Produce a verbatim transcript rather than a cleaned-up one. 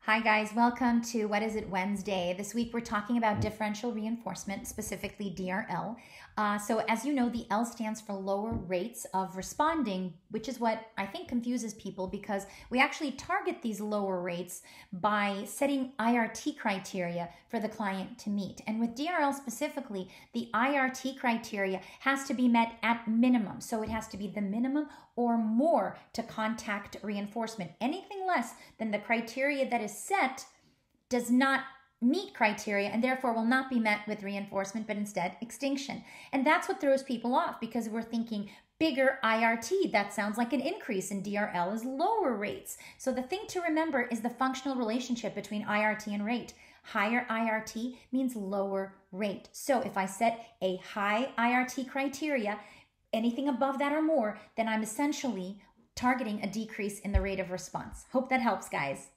Hi guys, welcome to What Is It Wednesday. This week we're talking about differential reinforcement, specifically D R L. Uh, so as you know, the L stands for lower rates of responding, which is what I think confuses people because we actually target these lower rates by setting I R T criteria for the client to meet. And with D R L specifically, the I R T criteria has to be met at minimum. So it has to be the minimum or more to contact reinforcement. Anything less than the criteria that is set does not meet criteria and therefore will not be met with reinforcement, but instead extinction. And that's what throws people off because we're thinking bigger I R T. That sounds like an increase, and D R L is lower rates. So the thing to remember is the functional relationship between I R T and rate. Higher I R T means lower rate. So if I set a high I R T criteria, anything above that or more, then I'm essentially targeting a decrease in the rate of response. Hope that helps, guys.